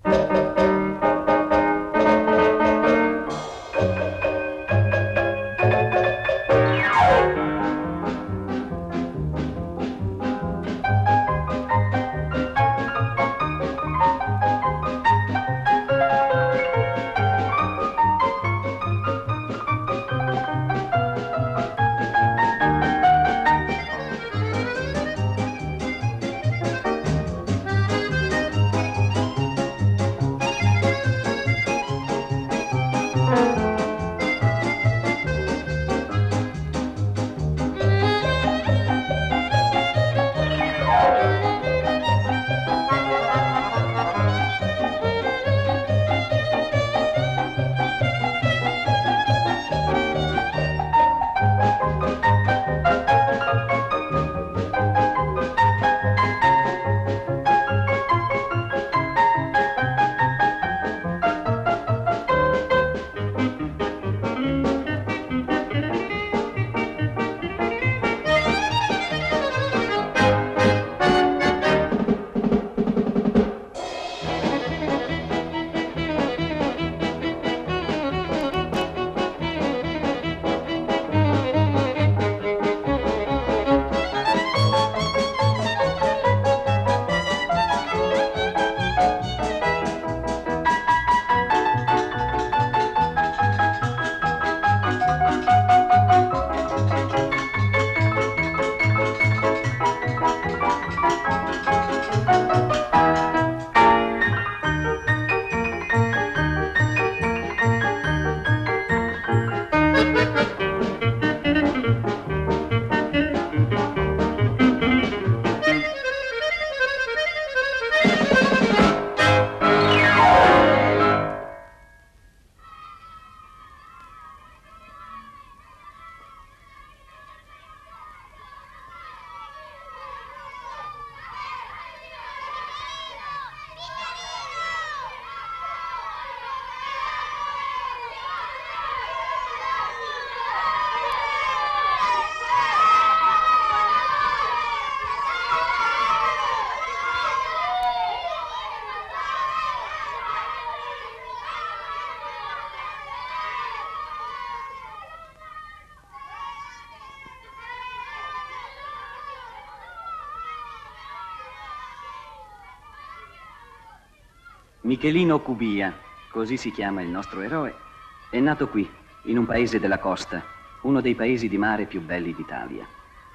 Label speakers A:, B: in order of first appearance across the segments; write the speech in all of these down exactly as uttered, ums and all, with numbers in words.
A: Michelino Cubia, così si chiama il nostro eroe, è nato qui, in un paese della costa, uno dei paesi di mare più belli d'Italia.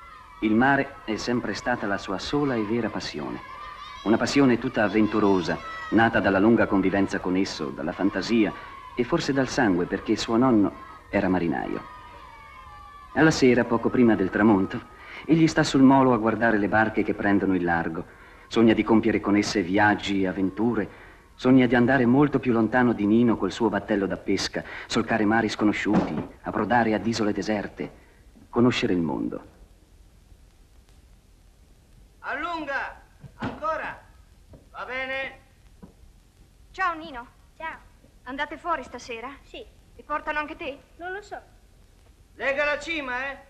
A: Il mare è sempre stata la sua sola e vera passione. Una passione tutta avventurosa, nata dalla lunga convivenza con esso, dalla fantasia e forse dal sangue, perché suo nonno era marinaio. Alla sera, poco prima del tramonto, egli sta sul molo a guardare le barche che prendono il largo. Sogna di compiere con esse viaggi e avventure. Sogna di andare molto più lontano di Nino col suo battello da pesca, solcare mari sconosciuti, approdare ad isole deserte, conoscere il mondo.
B: Allunga! Ancora! Va bene?
C: Ciao Nino.
D: Ciao.
C: Andate fuori stasera?
D: Sì.
C: E portano anche te?
D: Non lo so.
B: Lega la cima, eh?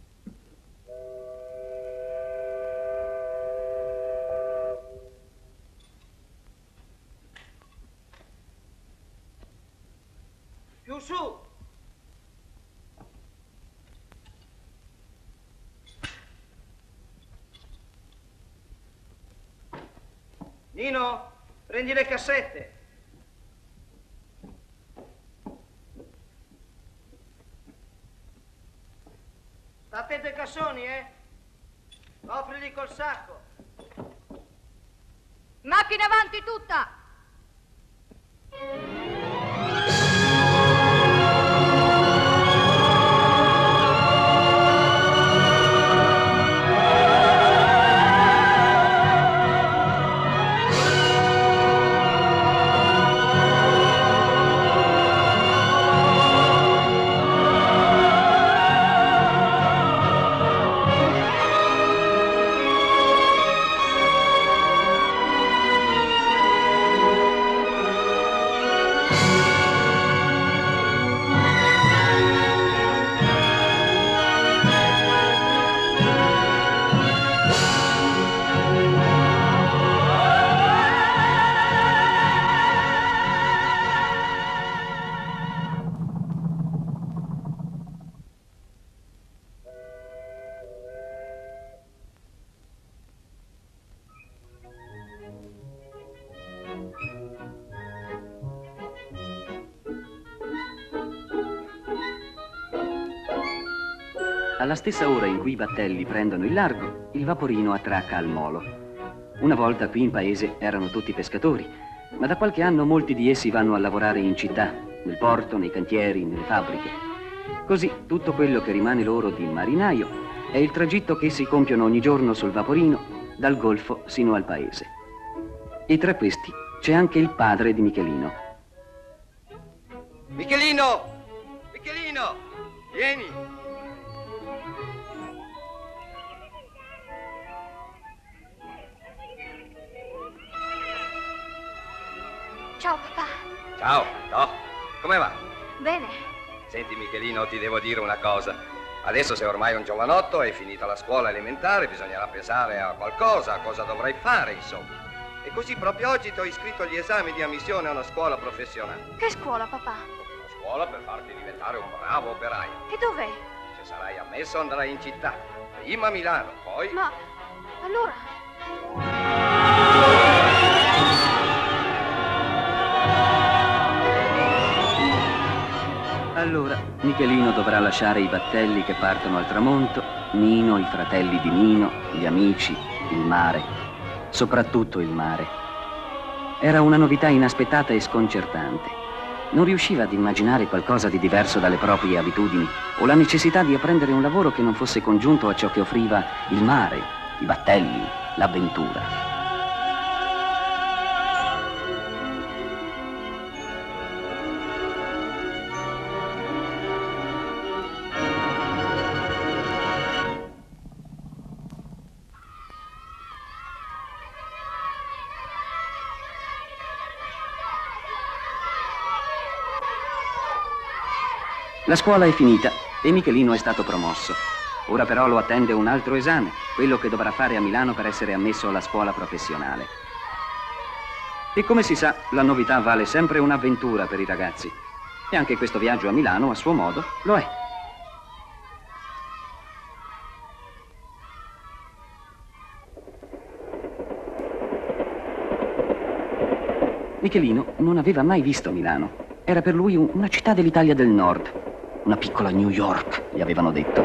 B: Più su! Nino, prendi le cassette. Sta attento ai cassoni, eh? Coprili col sacco.
C: Macchina avanti tutta!
A: Alla stessa ora in cui i battelli prendono il largo, il vaporino attracca al molo. Una volta qui in paese erano tutti pescatori, ma da qualche anno molti di essi vanno a lavorare in città, nel porto, nei cantieri, nelle fabbriche. Così tutto quello che rimane loro di marinaio è il tragitto che essi compiono ogni giorno sul vaporino, dal golfo sino al paese. E tra questi c'è anche il padre di Michelino.
D: Michelino! Michelino! Vieni!
C: Ciao papà.
D: Ciao, no? Come va?
C: Bene.
D: Senti Michelino, ti devo dire una cosa. Adesso sei ormai un giovanotto, hai finito la scuola elementare, bisognerà pensare a qualcosa, a cosa dovrai fare, insomma. E così proprio oggi ti ho iscritto agli esami di ammissione a una scuola professionale.
C: Che scuola, papà?
D: Una scuola per farti diventare un bravo operaio.
C: E dov'è?
D: Se sarai ammesso andrai in città. Prima a Milano, poi...
C: Ma allora...
A: Allora, Michelino dovrà lasciare i battelli che partono al tramonto, Nino, i fratelli di Nino, gli amici, il mare, soprattutto il mare. Era una novità inaspettata e sconcertante. Non riusciva ad immaginare qualcosa di diverso dalle proprie abitudini o la necessità di apprendere un lavoro che non fosse congiunto a ciò che offriva il mare, i battelli, l'avventura. La scuola è finita e Michelino è stato promosso. Ora però lo attende un altro esame, quello che dovrà fare a Milano per essere ammesso alla scuola professionale. E come si sa, la novità vale sempre un'avventura per i ragazzi. E anche questo viaggio a Milano, a suo modo, lo è. Michelino non aveva mai visto Milano. Era per lui un- una città dell'Italia del Nord. Una piccola New York, gli avevano detto.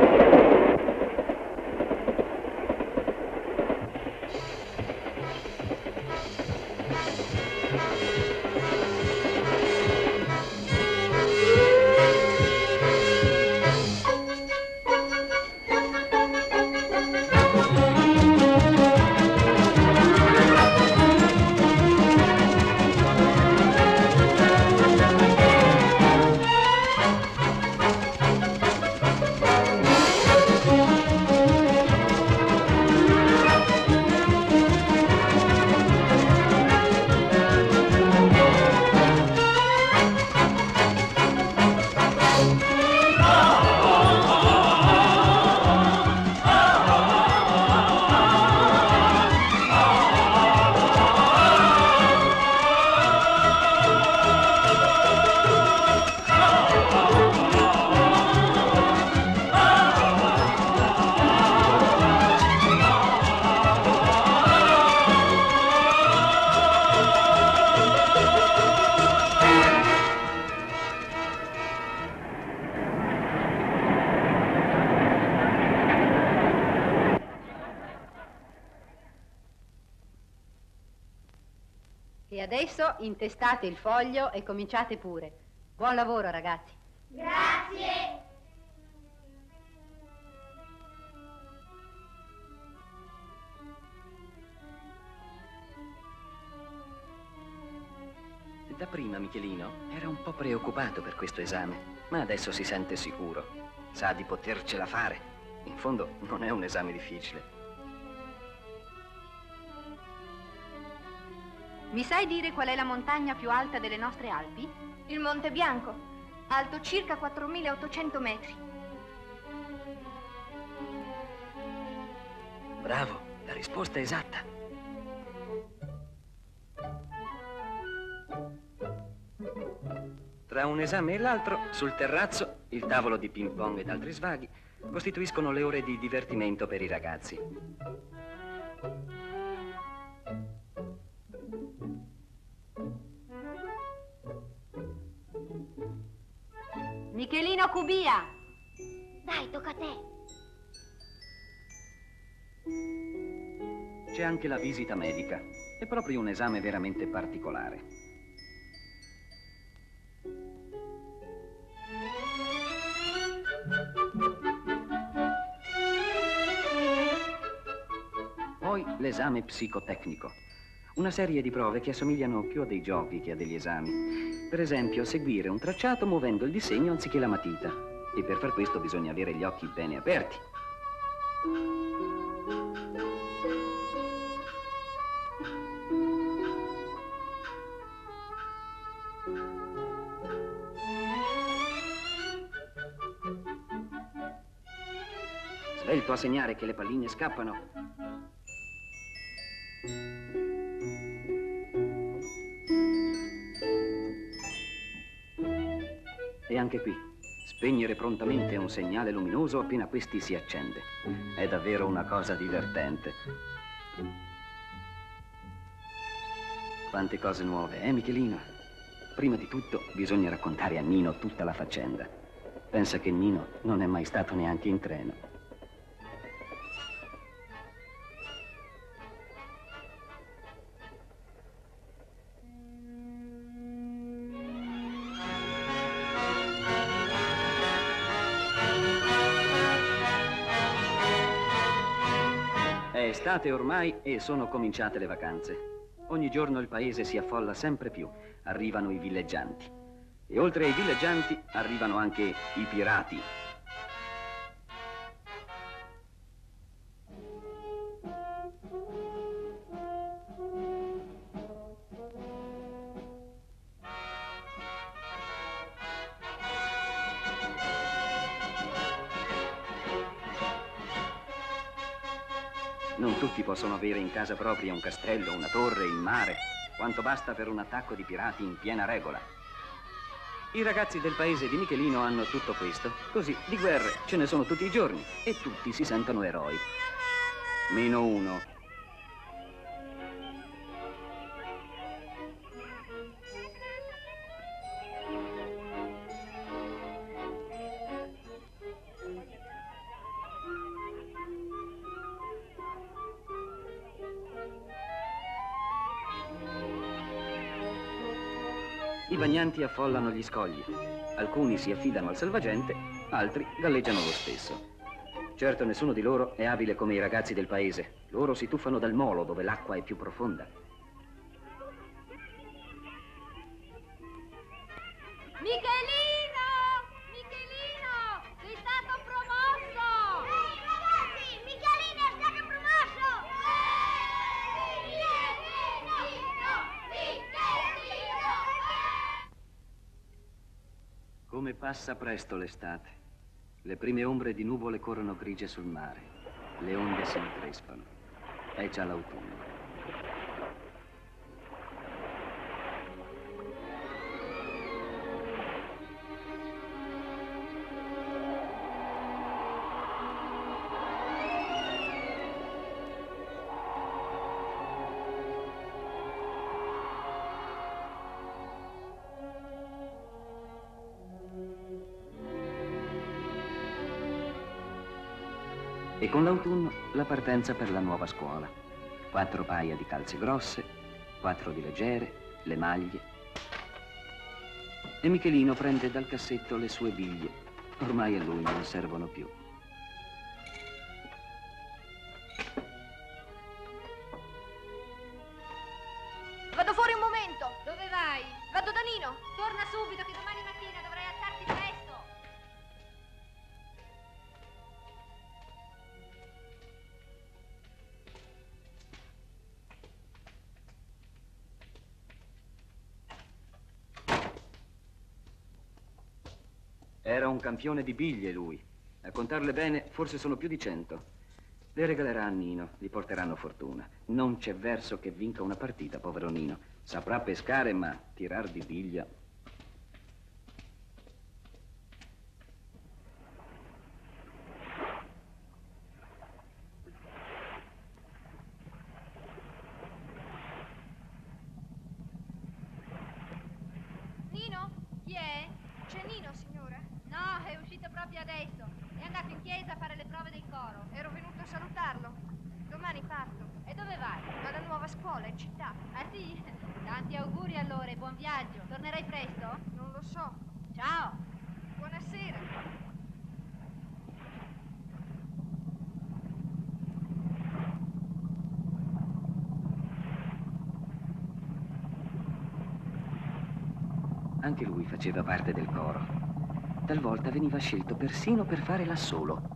E: E adesso intestate il foglio e cominciate pure. Buon lavoro, ragazzi.
F: Grazie.
A: Dapprima Michelino era un po' preoccupato per questo esame, ma adesso si sente sicuro. Sa di potercela fare. In fondo non è un esame difficile.
E: Mi sai dire qual è la montagna più alta delle nostre Alpi?
C: Il Monte Bianco, alto circa quattromilaottocento metri.
A: Bravo, la risposta è esatta. Tra un esame e l'altro, sul terrazzo, il tavolo di ping pong ed altri svaghi costituiscono le ore di divertimento per i ragazzi.
E: Michelino Cubia!
F: Dai, tocca a te.
A: c'è anche la visita medica. È proprio un esame veramente particolare. Poi l'esame psicotecnico. Una serie di prove che assomigliano più a dei giochi che a degli esami. Per esempio, seguire un tracciato muovendo il disegno anziché la matita. E per far questo bisogna avere gli occhi bene aperti. Svelto a segnare che le palline scappano. E anche qui, spegnere prontamente un segnale luminoso appena questi si accende. È davvero una cosa divertente. Quante cose nuove, eh, Michelino? Prima di tutto bisogna raccontare a Nino tutta la faccenda. Pensa che Nino non è mai stato neanche in treno. È estate ormai e sono cominciate le vacanze. Ogni giorno il paese si affolla sempre più. Arrivano i villeggianti. E oltre ai villeggianti arrivano anche i pirati. Non tutti possono avere in casa propria un castello, una torre, il mare, quanto basta per un attacco di pirati in piena regola. I ragazzi del paese di Michelino hanno tutto questo, così di guerre ce ne sono tutti i giorni e tutti si sentono eroi. Meno uno. I bagnanti affollano gli scogli. Alcuni si affidano al salvagente, altri galleggiano lo stesso. Certo, nessuno di loro è abile come i ragazzi del paese. Loro si tuffano dal molo dove l'acqua è più profonda.
C: Michelino! Michelino! Sei stato promosso! Ehi, ragazzi! Michelino è stato promosso! Michelino! Michelino!
A: Come passa presto l'estate. Le prime ombre di nuvole corrono grigie sul mare. Le onde si increspano. È già l'autunno. E con l'autunno la partenza per la nuova scuola. Quattro paia di calze grosse, quattro di leggere, le maglie. E Michelino prende dal cassetto le sue biglie. Ormai a lui non servono più.
C: Vado fuori un momento.
E: Dove vai?
C: Vado da Nino.
E: Torna subito che domani mattina dovrai alzarti presto.
A: Era un campione di biglie lui. A contarle bene, forse sono più di cento. Le regalerà a Nino, gli porteranno fortuna. Non c'è verso che vinca una partita, povero Nino. Saprà pescare, ma tirar di biglia...
C: Nino? Chi è? C'è Nino, signora?
E: No, è uscito proprio adesso. È andato in chiesa a fare le prove del coro.
C: Ero venuto a salutarlo. Domani parto.
E: E dove va?
A: Anche lui faceva parte del coro. Talvolta veniva scelto persino per fare l'assolo.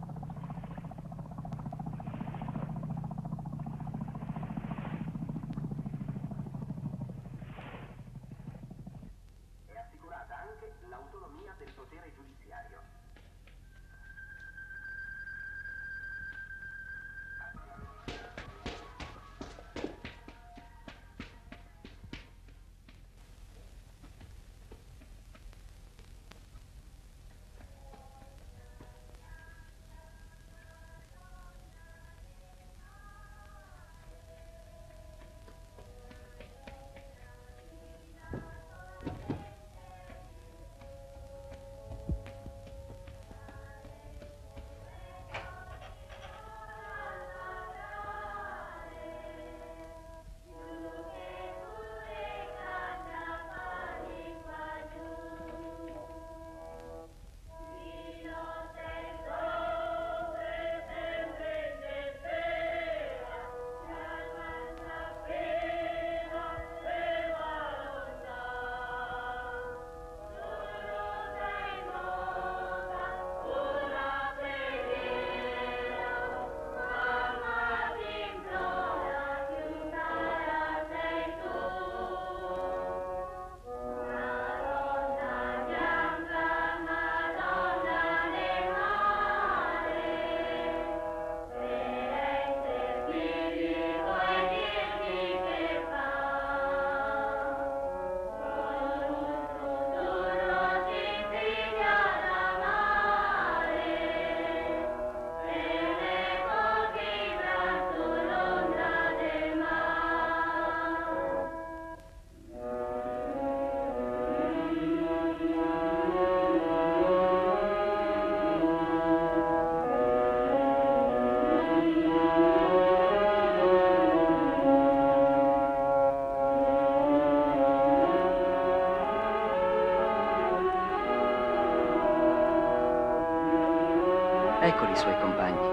A: Eccoli i suoi compagni.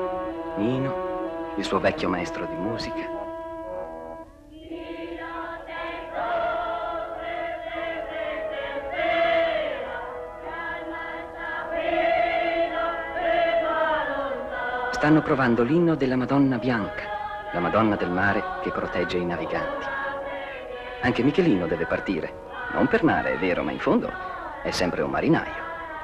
A: Nino, il suo vecchio maestro di musica. Stanno provando l'inno della Madonna Bianca, la Madonna del mare che protegge i naviganti. Anche Michelino deve partire. Non per mare, è vero, ma in fondo è sempre un marinaio.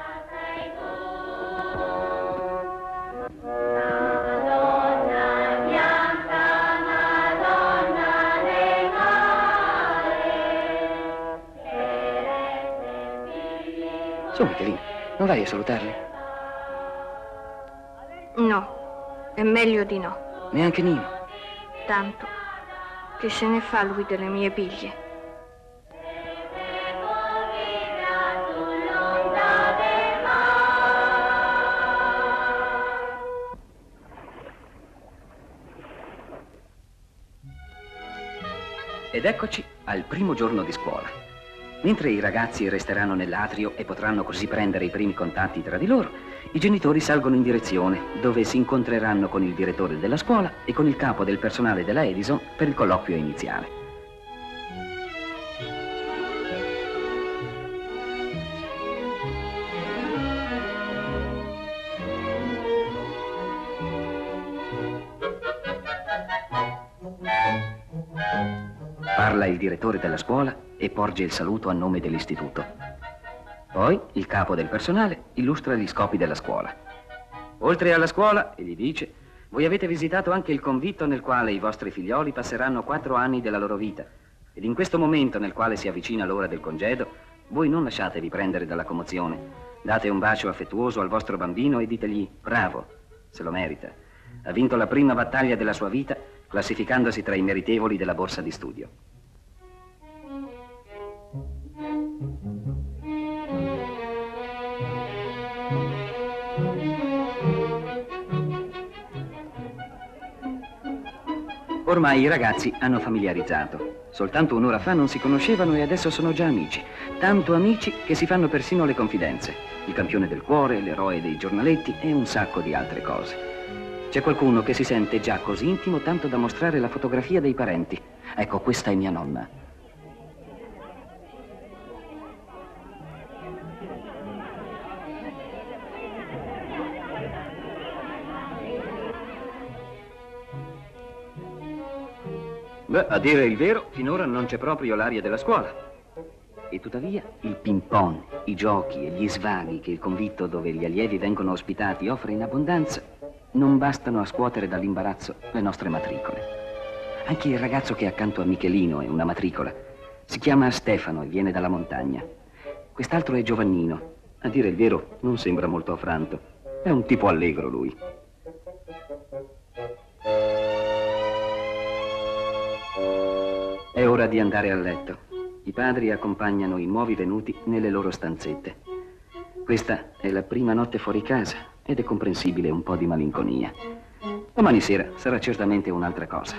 A: Su, Michelino, non vai a salutarli?
C: No, è meglio di no.
A: Neanche Nino?
C: Tanto che se ne fa lui delle mie biglie.
A: Ed eccoci al primo giorno di scuola. Mentre i ragazzi resteranno nell'atrio e potranno così prendere i primi contatti tra di loro, i genitori salgono in direzione, dove si incontreranno con il direttore della scuola e con il capo del personale della Edison per il colloquio iniziale. Parla il direttore della scuola e porge il saluto a nome dell'istituto. Poi il capo del personale illustra gli scopi della scuola. Oltre alla scuola, egli dice, voi avete visitato anche il convitto nel quale i vostri figlioli passeranno quattro anni della loro vita. Ed in questo momento nel quale si avvicina l'ora del congedo, voi non lasciatevi prendere dalla commozione. Date un bacio affettuoso al vostro bambino e ditegli, bravo, se lo merita. Ha vinto la prima battaglia della sua vita, classificandosi tra i meritevoli della borsa di studio. Ormai i ragazzi hanno familiarizzato. Soltanto un'ora fa non si conoscevano e adesso sono già amici. Tanto amici che si fanno persino le confidenze. Il campione del cuore, l'eroe dei giornaletti e un sacco di altre cose. C'è qualcuno che si sente già così intimo tanto da mostrare la fotografia dei parenti. Ecco, questa è mia nonna. Beh, a dire il vero, finora non c'è proprio l'aria della scuola. E tuttavia il ping-pong, i giochi e gli svaghi che il convitto dove gli allievi vengono ospitati offre in abbondanza non bastano a scuotere dall'imbarazzo le nostre matricole. Anche il ragazzo che è accanto a Michelino è una matricola. Si chiama Stefano e viene dalla montagna. Quest'altro è Giovannino. A dire il vero, non sembra molto affranto. È un tipo allegro lui. È ora di andare a letto. I padri accompagnano i nuovi venuti nelle loro stanzette. Questa è la prima notte fuori casa ed è comprensibile un po' di malinconia. Domani sera sarà certamente un'altra cosa.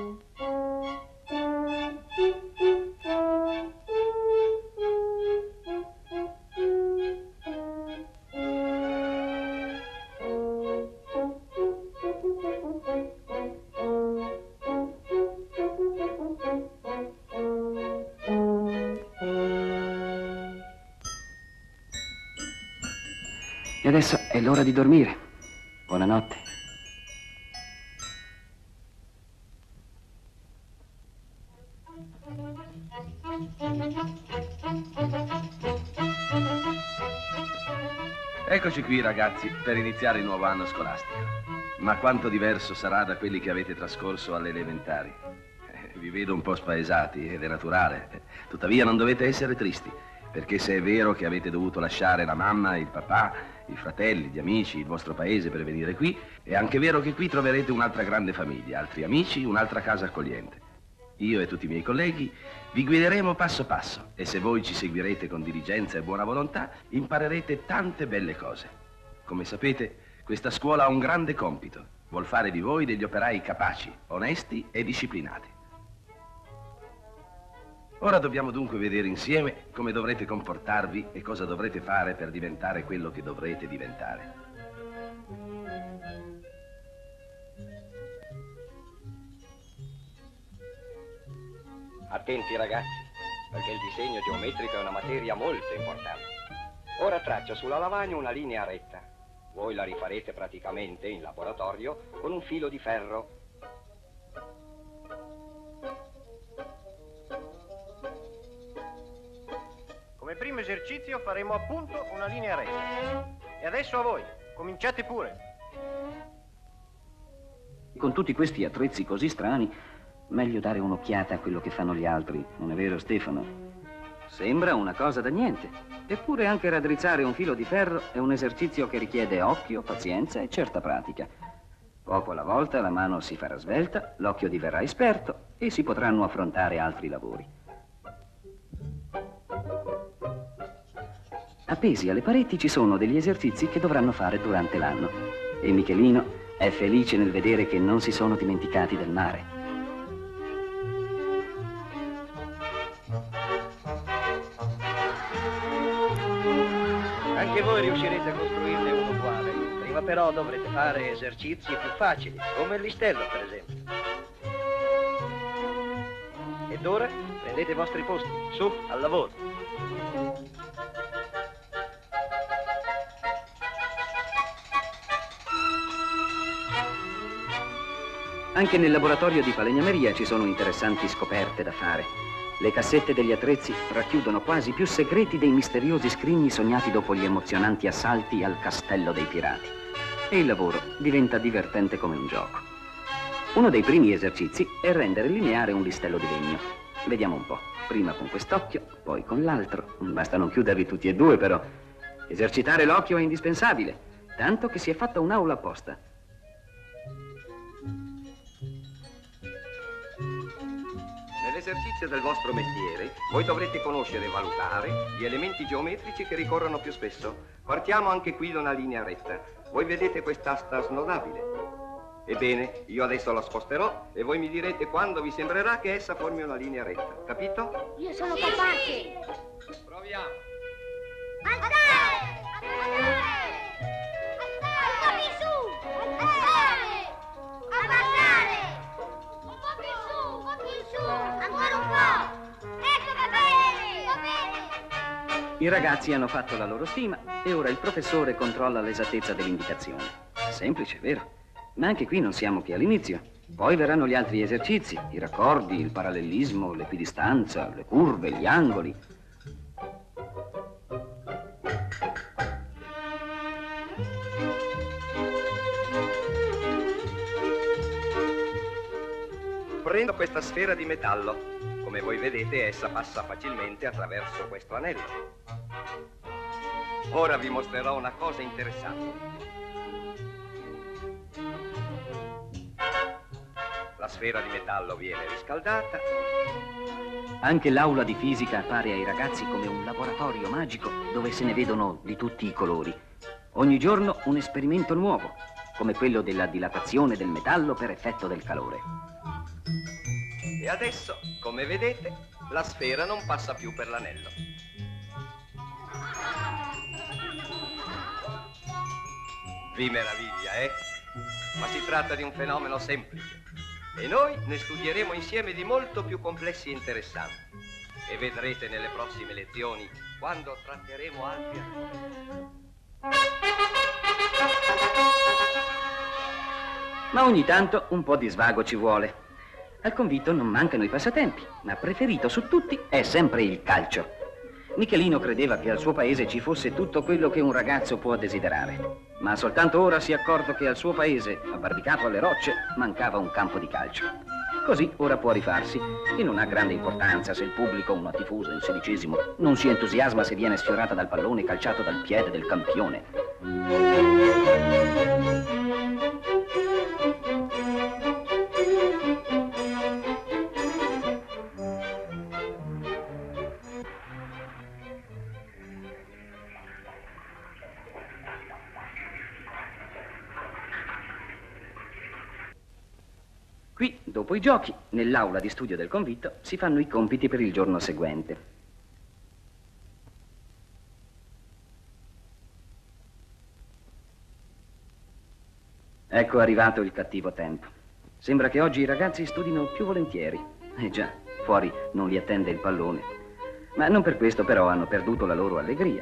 A: E adesso è l'ora di dormire. Buonanotte.
F: Eccoci qui, ragazzi, per iniziare il nuovo anno scolastico. Ma quanto diverso sarà da quelli che avete trascorso alle elementari. Eh, vi vedo un po' spaesati ed è naturale. Tuttavia non dovete essere tristi, perché se è vero che avete dovuto lasciare la mamma, il papà, i fratelli, gli amici, il vostro paese per venire qui, è anche vero che qui troverete un'altra grande famiglia, altri amici, un'altra casa accogliente. Io e tutti i miei colleghi vi guideremo passo passo e se voi ci seguirete con diligenza e buona volontà, imparerete tante belle cose. Come sapete, questa scuola ha un grande compito. Vuol fare di voi degli operai capaci, onesti e disciplinati. Ora dobbiamo dunque vedere insieme come dovrete comportarvi e cosa dovrete fare per diventare quello che dovrete diventare.
D: Attenti ragazzi, perché il disegno geometrico è una materia molto importante. Ora traccio sulla lavagna una linea retta. Voi la rifarete praticamente in laboratorio con un filo di ferro.
B: Come primo esercizio faremo appunto una linea retta. E adesso a voi, cominciate pure.
A: Con tutti questi attrezzi così strani, meglio dare un'occhiata a quello che fanno gli altri, non è vero Stefano? Sembra una cosa da niente. Eppure anche raddrizzare un filo di ferro è un esercizio che richiede occhio, pazienza e certa pratica. Poco alla volta la mano si farà svelta, l'occhio diverrà esperto e si potranno affrontare altri lavori. Appesi alle pareti ci sono degli esercizi che dovranno fare durante l'anno. E Michelino è felice nel vedere che non si sono dimenticati del mare.
B: Anche voi riuscirete a costruirne uno uguale. Prima però dovrete fare esercizi più facili, come il listello per esempio. Ed ora prendete i vostri posti, su, al lavoro.
A: Anche nel laboratorio di falegnameria ci sono interessanti scoperte da fare. Le cassette degli attrezzi racchiudono quasi più segreti dei misteriosi scrigni sognati dopo gli emozionanti assalti al castello dei pirati. E il lavoro diventa divertente come un gioco. Uno dei primi esercizi è rendere lineare un listello di legno. Vediamo un po'. Prima con quest'occhio, poi con l'altro. Basta non chiuderli tutti e due, però. Esercitare l'occhio è indispensabile, tanto che si è fatta un'aula apposta.
D: Nell'esercizio del vostro mestiere, voi dovrete conoscere e valutare gli elementi geometrici che ricorrono più spesso. Partiamo anche qui da una linea retta. Voi vedete quest'asta snodabile. Ebbene, io adesso la sposterò e voi mi direte quando vi sembrerà che essa formi una linea retta. Capito?
C: Io sono sì, capace.
D: Sì. Proviamo.
C: Alzare! Alzare! Un po' più su! Alzare! Abbassare! Un po' più su, un po' più su! Ancora un po'! Ecco, va bene! Va bene!
A: I ragazzi hanno fatto la loro stima e ora il professore controlla l'esattezza delle indicazioni. Semplice, vero? Ma anche qui non siamo che all'inizio. Poi verranno gli altri esercizi, i raccordi, il parallelismo, l'equidistanza, le curve, gli angoli.
D: Prendo questa sfera di metallo. Come voi vedete, essa passa facilmente attraverso questo anello. Ora vi mostrerò una cosa interessante. La sfera di metallo viene riscaldata.
A: Anche l'aula di fisica appare ai ragazzi come un laboratorio magico dove se ne vedono di tutti i colori. Ogni giorno un esperimento nuovo, come quello della dilatazione del metallo per effetto del calore.
D: E adesso, come vedete, la sfera non passa più per l'anello. Vi meraviglia, eh? Ma si tratta di un fenomeno semplice. E noi ne studieremo insieme di molto più complessi e interessanti. E vedrete nelle prossime lezioni, quando tratteremo altri argomenti.
A: Ma ogni tanto un po' di svago ci vuole. Al convitto non mancano i passatempi, ma preferito su tutti è sempre il calcio. Michelino credeva che al suo paese ci fosse tutto quello che un ragazzo può desiderare, ma soltanto ora si è accorto che al suo paese, abbarbicato alle rocce, mancava un campo di calcio. Così ora può rifarsi e non ha grande importanza se il pubblico, una tifosa in sedicesimo, non si entusiasma se viene sfiorata dal pallone calciato dal piede del campione. Qui, dopo i giochi, nell'aula di studio del convitto, si fanno i compiti per il giorno seguente. Ecco arrivato il cattivo tempo. Sembra che oggi i ragazzi studino più volentieri. Eh già, fuori non li attende il pallone. Ma non per questo però hanno perduto la loro allegria.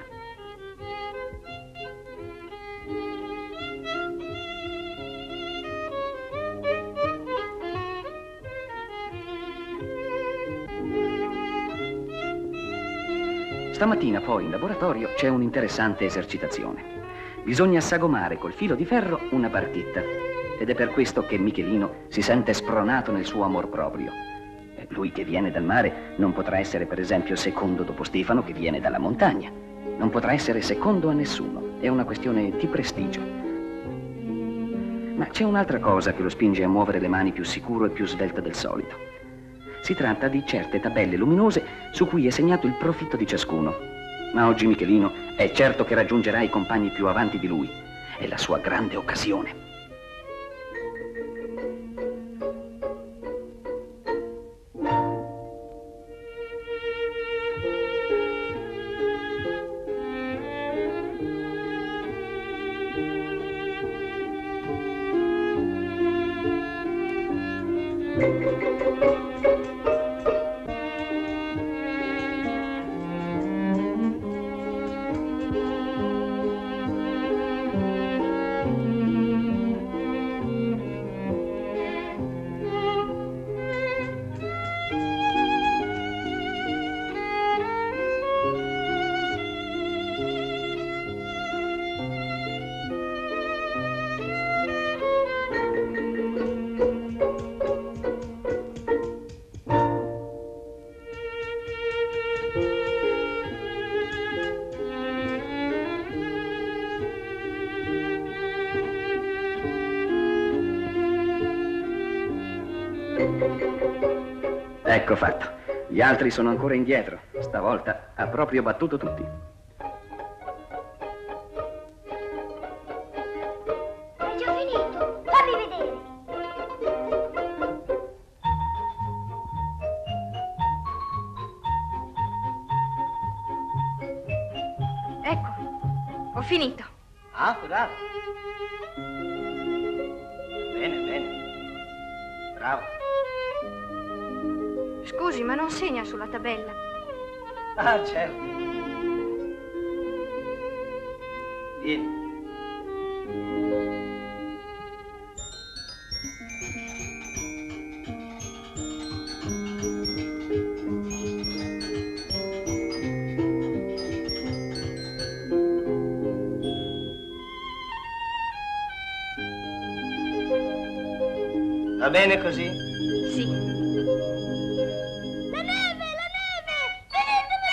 A: Stamattina poi in laboratorio c'è un'interessante esercitazione. Bisogna sagomare col filo di ferro una barchetta ed è per questo che Michelino si sente spronato nel suo amor proprio. Lui che viene dal mare non potrà essere per esempio secondo dopo Stefano che viene dalla montagna. Non potrà essere secondo a nessuno, è una questione di prestigio. Ma c'è un'altra cosa che lo spinge a muovere le mani più sicuro e più svelto del solito. Si tratta di certe tabelle luminose su cui è segnato il profitto di ciascuno. Ma oggi Michelino è certo che raggiungerà i compagni più avanti di lui. È la sua grande occasione. Ecco fatto. Gli altri sono ancora indietro. Stavolta ha proprio battuto tutti.
C: Hai già finito? Fammi vedere.
G: Ecco, ho finito.
B: Ah, bravo. Bene, bene. Bravo.
G: Scusi, ma non segna sulla tabella.
B: Ah, certo. Vieni. Va bene così?
G: Sì.
C: La neve, la neve! Venite a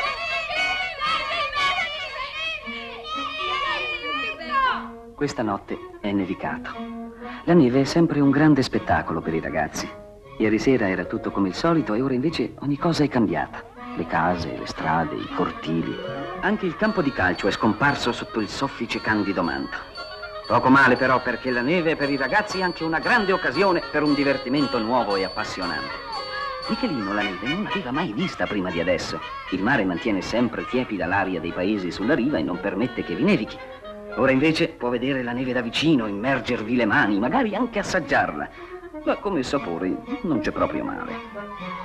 C: vedere!
A: Questa notte è nevicato. La neve è sempre un grande spettacolo per i ragazzi. Ieri sera era tutto come il solito e ora invece ogni cosa è cambiata. Le case, le strade, i cortili. Anche il campo di calcio è scomparso sotto il soffice candido manto. Poco male però, perché la neve è per i ragazzi anche una grande occasione per un divertimento nuovo e appassionante. Michelino la neve non l'aveva mai vista prima di adesso. Il mare mantiene sempre tiepida l'aria dei paesi sulla riva e non permette che vi nevichi. Ora invece può vedere la neve da vicino, immergervi le mani, magari anche assaggiarla. Ma come sapore non c'è proprio male.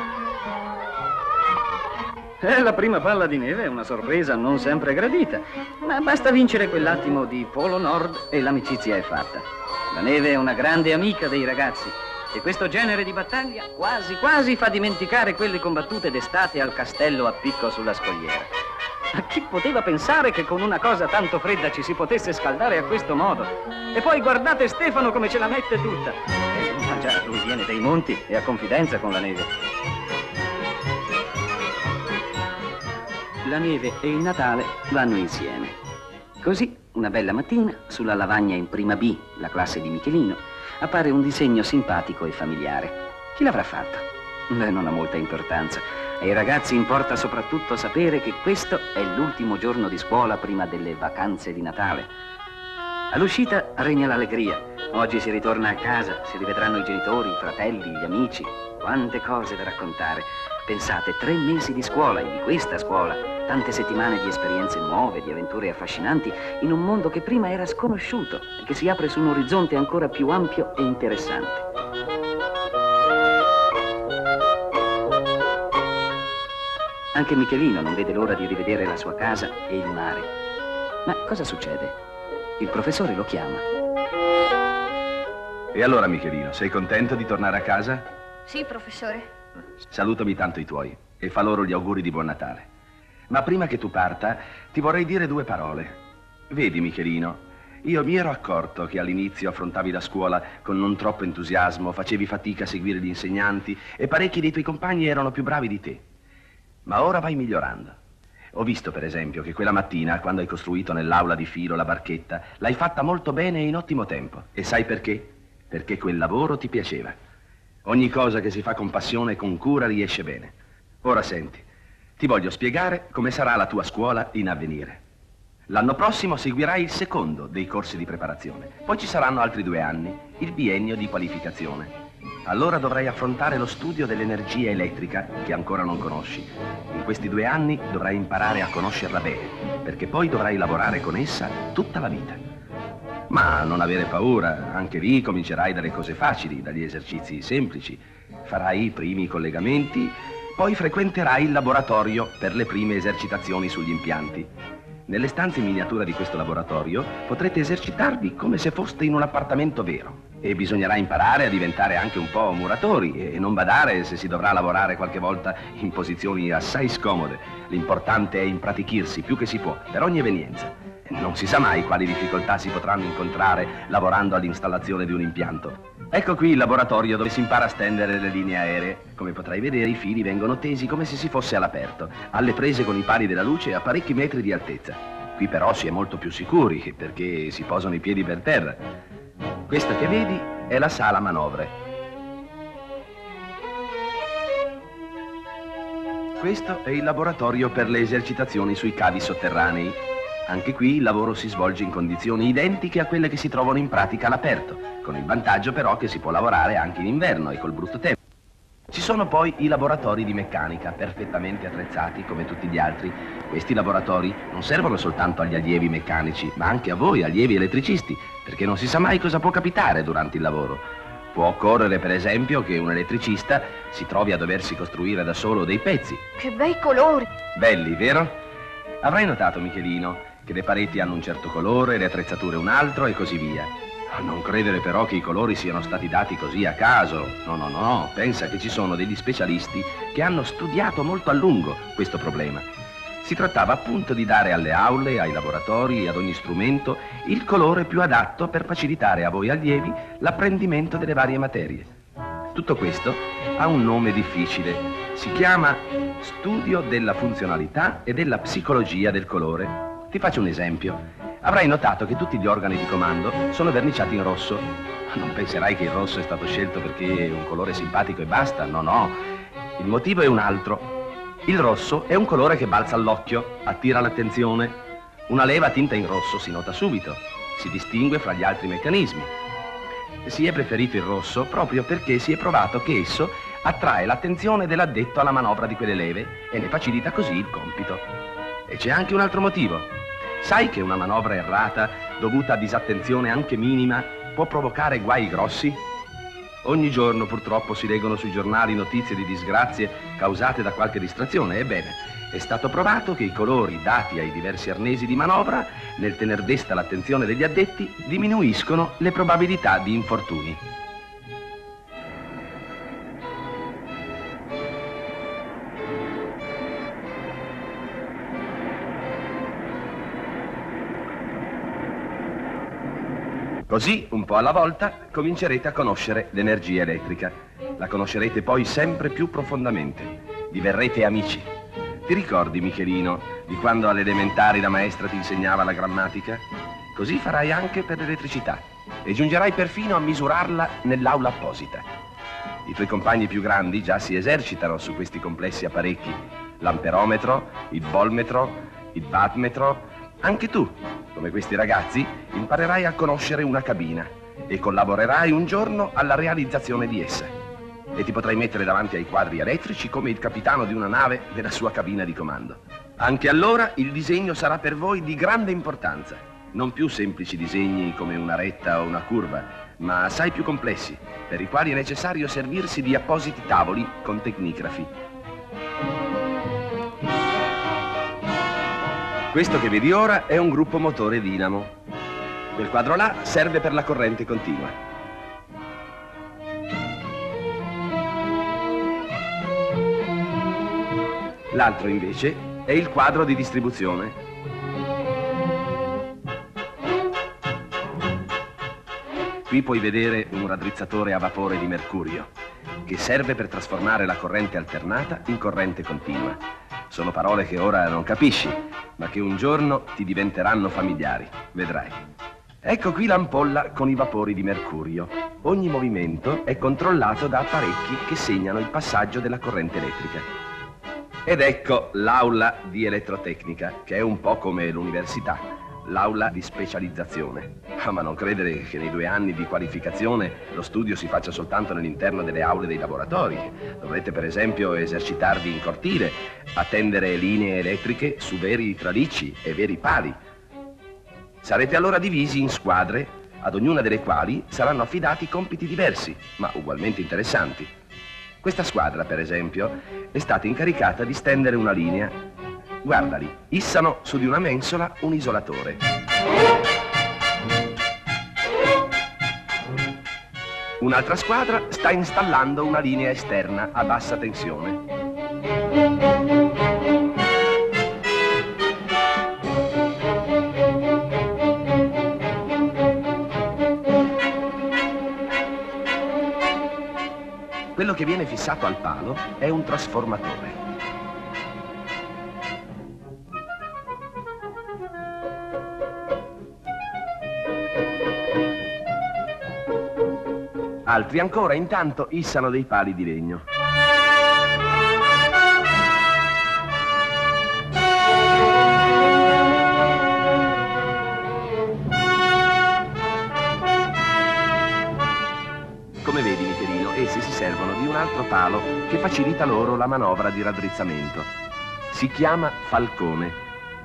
A: Eh, la prima palla di neve è una sorpresa non sempre gradita, ma basta vincere quell'attimo di Polo Nord e l'amicizia è fatta. La neve è una grande amica dei ragazzi e questo genere di battaglia quasi quasi fa dimenticare quelle combattute d'estate al castello a picco sulla scogliera. Ma chi poteva pensare che con una cosa tanto fredda ci si potesse scaldare a questo modo? E poi guardate Stefano come ce la mette tutta. Eh, ma già, lui viene dai monti e ha confidenza con la neve. La neve e il Natale vanno insieme. Così, una bella mattina, sulla lavagna in prima B, la classe di Michelino, appare un disegno simpatico e familiare. Chi l'avrà fatto? Beh, non ha molta importanza. Ai ragazzi importa soprattutto sapere che questo è l'ultimo giorno di scuola prima delle vacanze di Natale. All'uscita regna l'allegria. Oggi si ritorna a casa, si rivedranno i genitori, i fratelli, gli amici. Quante cose da raccontare. Pensate, tre mesi di scuola e di questa scuola, tante settimane di esperienze nuove, di avventure affascinanti, in un mondo che prima era sconosciuto e che si apre su un orizzonte ancora più ampio e interessante. Anche Michelino non vede l'ora di rivedere la sua casa e il mare. Ma cosa succede? Il professore lo chiama.
F: E allora, Michelino, sei contento di tornare a casa?
G: Sì, professore.
F: Salutami tanto i tuoi e fa loro gli auguri di buon Natale. Ma prima che tu parta, ti vorrei dire due parole. Vedi, Michelino, io mi ero accorto che all'inizio affrontavi la scuola con non troppo entusiasmo, facevi fatica a seguire gli insegnanti e parecchi dei tuoi compagni erano più bravi di te. Ma ora vai migliorando. Ho visto, per esempio, che quella mattina, quando hai costruito nell'aula di filo la barchetta, l'hai fatta molto bene e in ottimo tempo. E sai perché? Perché quel lavoro ti piaceva. Ogni cosa che si fa con passione e con cura riesce bene. Ora senti, ti voglio spiegare come sarà la tua scuola in avvenire. L'anno prossimo seguirai il secondo dei corsi di preparazione. Poi ci saranno altri due anni, il biennio di qualificazione. Allora dovrai affrontare lo studio dell'energia elettrica che ancora non conosci. In questi due anni dovrai imparare a conoscerla bene, perché poi dovrai lavorare con essa tutta la vita. Ma non avere paura, anche lì comincerai dalle cose facili, dagli esercizi semplici. Farai i primi collegamenti, poi frequenterai il laboratorio per le prime esercitazioni sugli impianti. Nelle stanze in miniatura di questo laboratorio potrete esercitarvi come se foste in un appartamento vero. E bisognerà imparare a diventare anche un po' muratori e non badare se si dovrà lavorare qualche volta in posizioni assai scomode. L'importante è impratichirsi più che si può, per ogni evenienza. Non si sa mai quali difficoltà si potranno incontrare lavorando all'installazione di un impianto. Ecco qui il laboratorio dove si impara a stendere le linee aeree. Come potrai vedere, i fili vengono tesi come se si fosse all'aperto, alle prese con i pali della luce a parecchi metri di altezza. Qui però si è molto più sicuri perché si posano i piedi per terra. Questa che vedi è la sala manovre. Questo è il laboratorio per le esercitazioni sui cavi sotterranei. Anche qui il lavoro si svolge in condizioni identiche a quelle che si trovano in pratica all'aperto, con il vantaggio però che si può lavorare anche in inverno e col brutto tempo. Ci sono poi i laboratori di meccanica, perfettamente attrezzati come tutti gli altri. Questi laboratori non servono soltanto agli allievi meccanici, ma anche a voi, allievi elettricisti, perché non si sa mai cosa può capitare durante il lavoro. Può occorrere, per esempio, che un elettricista si trovi a doversi costruire da solo dei pezzi.
G: Che bei colori!
F: Belli, vero? Avrai notato, Michelino, che le pareti hanno un certo colore, le attrezzature un altro e così via. Non credere però che i colori siano stati dati così a caso. No, no, no, pensa che ci sono degli specialisti che hanno studiato molto a lungo questo problema. Si trattava appunto di dare alle aule, ai laboratori e ad ogni strumento il colore più adatto per facilitare a voi allievi l'apprendimento delle varie materie. Tutto questo ha un nome difficile. Si chiama studio della funzionalità e della psicologia del colore. Ti faccio un esempio. Avrai notato che tutti gli organi di comando sono verniciati in rosso. Non penserai che il rosso è stato scelto perché è un colore simpatico e basta. No, no. Il motivo è un altro. Il rosso è un colore che balza all'occhio, attira l'attenzione. Una leva tinta in rosso si nota subito, si distingue fra gli altri meccanismi. Si è preferito il rosso proprio perché si è provato che esso attrae l'attenzione dell'addetto alla manovra di quelle leve e ne facilita così il compito. E c'è anche un altro motivo. Sai che una manovra errata, dovuta a disattenzione anche minima, può provocare guai grossi? Ogni giorno purtroppo si leggono sui giornali notizie di disgrazie causate da qualche distrazione. Ebbene, è stato provato che i colori dati ai diversi arnesi di manovra, nel tener desta l'attenzione degli addetti, diminuiscono le probabilità di infortuni. Così, un po' alla volta, comincerete a conoscere l'energia elettrica. La conoscerete poi sempre più profondamente. Diverrete amici. Ti ricordi, Michelino, di quando alle elementari la maestra ti insegnava la grammatica? Così farai anche per l'elettricità e giungerai perfino a misurarla nell'aula apposita. I tuoi compagni più grandi già si esercitano su questi complessi apparecchi. L'amperometro, il volmetro, il wattmetro. Anche tu, come questi ragazzi, imparerai a conoscere una cabina e collaborerai un giorno alla realizzazione di essa. E ti potrai mettere davanti ai quadri elettrici come il capitano di una nave della sua cabina di comando. Anche allora il disegno sarà per voi di grande importanza. Non più semplici disegni come una retta o una curva, ma assai più complessi, per i quali è necessario servirsi di appositi tavoli con tecnigrafi. Questo che vedi ora è un gruppo motore dinamo. Quel quadro là serve per la corrente continua. L'altro invece è il quadro di distribuzione. Qui puoi vedere un raddrizzatore a vapore di mercurio, che serve per trasformare la corrente alternata in corrente continua. Sono parole che ora non capisci, ma che un giorno ti diventeranno familiari, vedrai. Ecco qui l'ampolla con i vapori di mercurio. Ogni movimento è controllato da apparecchi che segnano il passaggio della corrente elettrica. Ed ecco l'aula di elettrotecnica, che è un po' come l'università, l'aula di specializzazione. Ah, ma non credere che nei due anni di qualificazione lo studio si faccia soltanto nell'interno delle aule dei laboratori. Dovrete per esempio esercitarvi in cortile, attendere linee elettriche su veri tralicci e veri pali. Sarete allora divisi in squadre, ad ognuna delle quali saranno affidati compiti diversi, ma ugualmente interessanti. Questa squadra, per esempio, è stata incaricata di stendere una linea. Guardali, issano su di una mensola un isolatore. Un'altra squadra sta installando una linea esterna a bassa tensione. Quello che viene fissato al palo è un trasformatore. Altri ancora intanto issano dei pali di legno. Come vedi, Michelino, essi si servono di un altro palo che facilita loro la manovra di raddrizzamento. Si chiama falcone.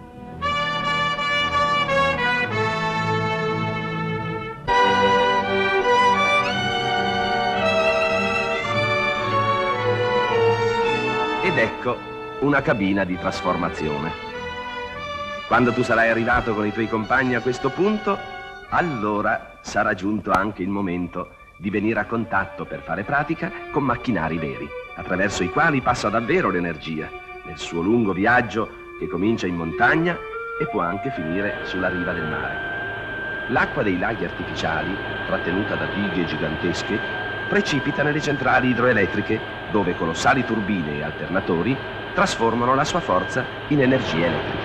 F: Ed ecco una cabina di trasformazione. Quando tu sarai arrivato con i tuoi compagni a questo punto, allora sarà giunto anche il momento di venire a contatto per fare pratica con macchinari veri, attraverso i quali passa davvero l'energia, nel suo lungo viaggio che comincia in montagna e può anche finire sulla riva del mare. L'acqua dei laghi artificiali, trattenuta da dighe gigantesche, precipita nelle centrali idroelettriche, dove colossali turbine e alternatori trasformano la sua forza in energia elettrica.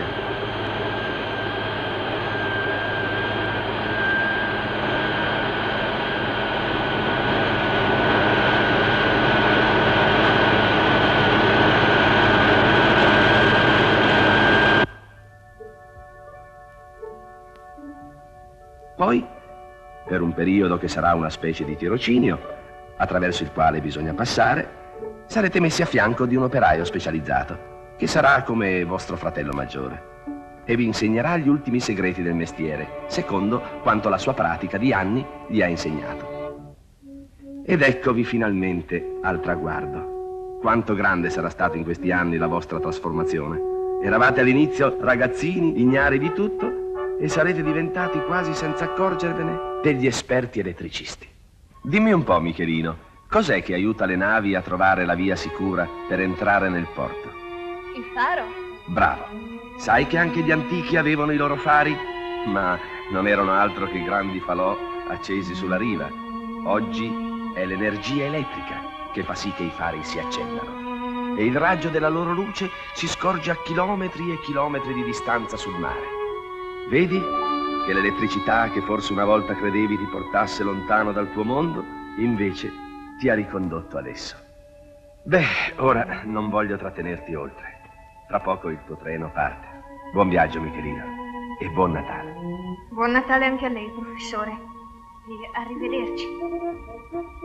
F: Poi, per un periodo che sarà una specie di tirocinio, attraverso il quale bisogna passare, sarete messi a fianco di un operaio specializzato, che sarà come vostro fratello maggiore, e vi insegnerà gli ultimi segreti del mestiere, secondo quanto la sua pratica di anni gli ha insegnato. Ed eccovi finalmente al traguardo. Quanto grande sarà stata in questi anni la vostra trasformazione. Eravate all'inizio ragazzini, ignari di tutto, e sarete diventati, quasi senza accorgervene, degli esperti elettricisti. Dimmi un po', Michelino, cos'è che aiuta le navi a trovare la via sicura per entrare nel porto?
G: Il faro?
F: Bravo. Sai che anche gli antichi avevano i loro fari? Ma non erano altro che grandi falò accesi sulla riva. Oggi è l'energia elettrica che fa sì che i fari si accendano. E il raggio della loro luce si scorge a chilometri e chilometri di distanza sul mare. Vedi che l'elettricità che forse una volta credevi ti portasse lontano dal tuo mondo, invece ti ha ricondotto adesso. Beh, ora non voglio trattenerti oltre. Tra poco il tuo treno parte. Buon viaggio, Michelino, e buon Natale.
G: Buon Natale anche a lei, professore. E arrivederci.